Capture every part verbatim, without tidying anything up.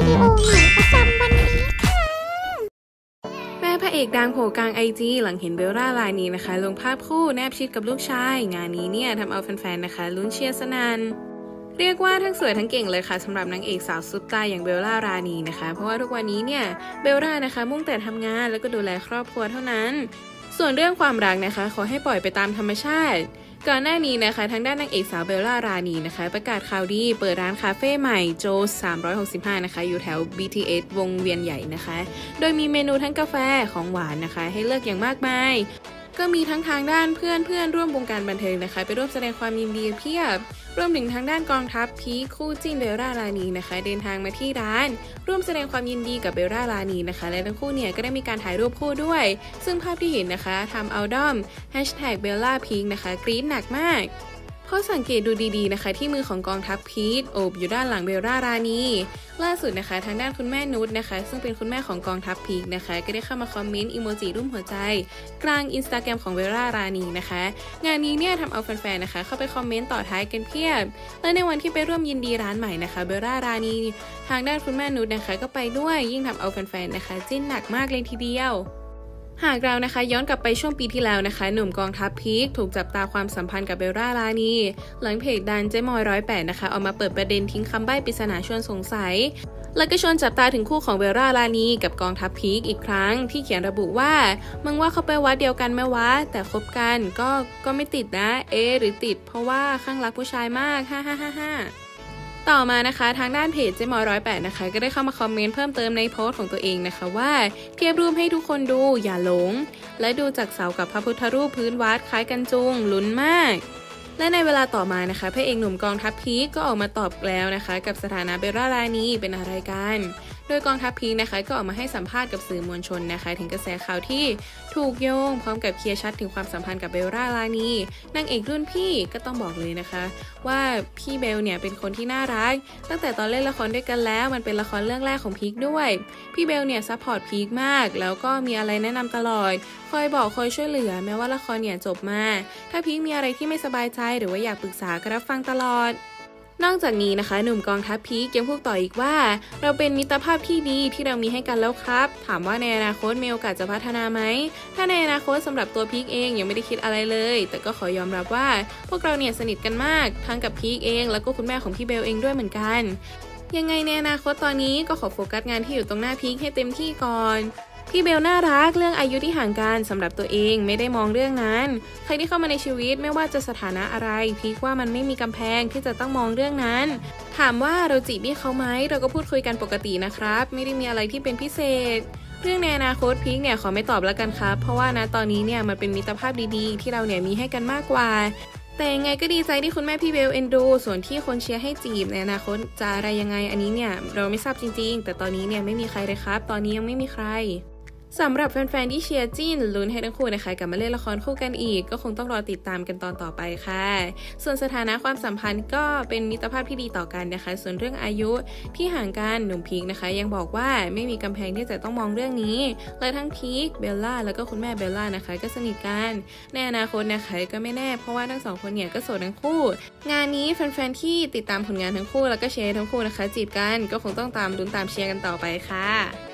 ดีโอใหม่ประจำวันนี้ค่ะแม่พระเอกดังโผล่กลางไอจีหลังเห็นเบลล่ารานีนะคะลงภาพคู่แนบชิดกับลูกชายงานนี้เนี่ยทำเอาแฟนๆนะคะลุ้นเชียร์สนั่นเรียกว่าทั้งสวยทั้งเก่งเลยค่ะสำหรับนางเอกสาวซุปตาอย่างเบลล่ารานีนะคะเพราะว่าทุกวันนี้เนี่ยเบลล่านะคะมุ่งแต่ทำงานแล้วก็ดูแลครอบครัวเท่านั้นส่วนเรื่องความรักนะคะขอให้ปล่อยไปตามธรรมชาติก่อนหน้านี้นะคะทางด้านนางเอกสาวเบลล่ารานีนะคะประกาศข่าวดีเปิดร้านคาเฟ่ใหม่โจสามร้อยหกสิบห้านะคะอยู่แถว บี ที เอส วงเวียนใหญ่นะคะโดยมีเมนูทั้งกาแฟของหวานนะคะให้เลือกอย่างมากมายก็มีทั้งทางด้านเพื่อนเพื่อนร่วมวงการบันเทิงนะคะไปร่วมแสดงความยินดีเพียบรวมถึงทางด้านกองทัพพีคคู่จิ้นเบลล่ารานีนะคะเดินทางมาที่ร้านร่วมแสดงความยินดีกับเบลล่ารานีนะคะและทั้งคู่เนี่ยก็ได้มีการถ่ายรูปคู่ด้วยซึ่งภาพที่เห็นนะคะทำเอาด้อมแฮชแท็กเบลล่าพีคนะคะกรี๊ดหนักมากข้อสังเกตดูดีๆนะคะที่มือของกองทัพพีคโอบอยู่ด้านหลังเบลล่ารานีล่าสุดนะคะทางด้านคุณแม่นุชนะคะซึ่งเป็นคุณแม่ของกองทัพพีคนะคะก็ได้เข้ามาคอมเมนต์อีโมจิรูปหัวใจกลางอินสตาแกรมของเบลล่ารานีนะคะงานนี้เนี่ยทำเอาแฟนๆนะคะเข้าไปคอมเมนต์ต่อท้ายกันเพียบและในวันที่ไปร่วมยินดีร้านใหม่นะคะเบลล่ารานีทางด้านคุณแม่นุชนะคะก็ไปด้วยยิ่งทำเอาแฟนๆนะคะจิ้นหนักมากเลยทีเดียวหากเรานะคะย้อนกลับไปช่วงปีที่แล้วนะคะหนุ่มกองทัพพีคถูกจับตาความสัมพันธ์กับเบลล่ารานีหลังเพจดันเจมอยร้อยแปดนะคะออกมาเปิดประเด็นทิ้งคำใบ้ปริศนาชวนสงสัยและก็ชวนจับตาถึงคู่ของเบลล่ารานีกับกองทัพพีคอีกครั้งที่เขียนระบุว่ามึงว่าเขาไปวัดเดียวกันไหมวะแต่คบกันก็ก็ไม่ติดนะเอหรือติดเพราะว่าข้างรักผู้ชายมากฮ่าฮ่าฮ่าฮ่าต่อมานะคะทางด้านเพจเจมอยร้อยแปดนะคะก็ได้เข้ามาคอมเมนต์เพิ่มเติมในโพสต์ของตัวเองนะคะว่าเทียบรูปให้ทุกคนดูอย่าหลงและดูจากเสากับพระพุทธรูปพื้นวัดคล้ายกันจุงลุ้นมากและในเวลาต่อมานะคะพระเอกหนุ่มกองทัพพีคก็ออกมาตอบแล้วนะคะกับสถานะเบลล่ารานีเป็นอะไรกันโดยกองทัพพีคนะคะก็ออกมาให้สัมภาษณ์กับสื่อมวลชนนะคะถึงกระแสข่าวที่ถูกโยงพร้อมกับเคลียร์ชัดถึงความสัมพันธ์กับเบลล่ารานีนางเอกรุ่นพี่ก็ต้องบอกเลยนะคะว่าพี่เบลเนี่ยเป็นคนที่น่ารักตั้งแต่ตอนเล่นละครด้วยกันแล้วมันเป็นละครเรื่องแรกของพีคด้วยพี่เบลเนี่ยซัพพอร์ตพีคมากแล้วก็มีอะไรแนะนำตลอดคอยบอกคอยช่วยเหลือแม้ว่าละครเนี่ยจบมาถ้าพีคมีอะไรที่ไม่สบายใจหรือว่าอยากปรึกษาก็รับฟังตลอดนอกจากนี้นะคะหนุ่มกองทัพพีคยังพูดต่ออีกว่าเราเป็นมิตรภาพที่ดีที่เรามีให้กันแล้วครับถามว่าในอนาคตมีโอกาสจะพัฒนาไหมถ้าในอนาคตสำหรับตัวพีคเองยังไม่ได้คิดอะไรเลยแต่ก็ขอยอมรับว่าพวกเราเนี่ยสนิทกันมากทั้งกับพีคเองแล้วก็คุณแม่ของพี่เบลเองด้วยเหมือนกันยังไงในอนาคตตอนนี้ก็ขอโฟกัสงานที่อยู่ตรงหน้าพีคให้เต็มที่ก่อนพี่เบลน่ารักเรื่องอายุที่ห่างกันสำหรับตัวเองไม่ได้มองเรื่องนั้นใครที่เข้ามาในชีวิตไม่ว่าจะสถานะอะไรพีคว่ามันไม่มีกำแพงที่จะต้องมองเรื่องนั้นถามว่าเราจีบพี่เขาไหมเราก็พูดคุยกันปกตินะครับไม่ได้มีอะไรที่เป็นพิเศษเรื่องในอนาคตพีคเนี่ยขอไม่ตอบแล้วกันครับเพราะว่านะตอนนี้เนี่ยมันเป็นมิตรภาพดีๆที่เราเนี่ยมีให้กันมากกว่าแต่ยังไงก็ดีใจที่คุณแม่พี่เบลเอ็นดูส่วนที่คนเชียร์ให้จีบในอนาคตจะอะไรยังไงอันนี้เนี่ยเราไม่ทราบจริงๆแต่ตอนนี้เนี่ยไม่มีใครเลยครับตอนนี้ยังไม่มีใครสำหรับแฟนๆที่เชียร์จิ้นลุ้นให้ทั้งคู่นะคะกลับมาเล่นละครคู่กันอีกก็คงต้องรอติดตามกันตอนต่อไปค่ะส่วนสถานะความสัมพันธ์ก็เป็นมิตรภาพที่ดีต่อกันนะคะส่วนเรื่องอายุที่ห่างกันหนุ่มพีคนะคะยังบอกว่าไม่มีกำแพงที่จะต้องมองเรื่องนี้และทั้งพีคเบลล่าแล้วก็คุณแม่เบลล่านะคะก็สนิทกันในอนาคตนะคะก็ไม่แน่เพราะว่าทั้งสองคนเนี่ยก็โสดทั้งคู่งานนี้แฟนๆที่ติดตามผลงานทั้งคู่แล้วก็เชียร์ทั้งคู่นะคะจีบกันก็คงต้องตามลุ้นตามเชียร์กันต่อไปค่ะ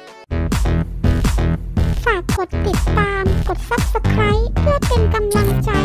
ฝากกดติดตามกด ซับสไครบ์ เพื่อเป็นกำลังใจ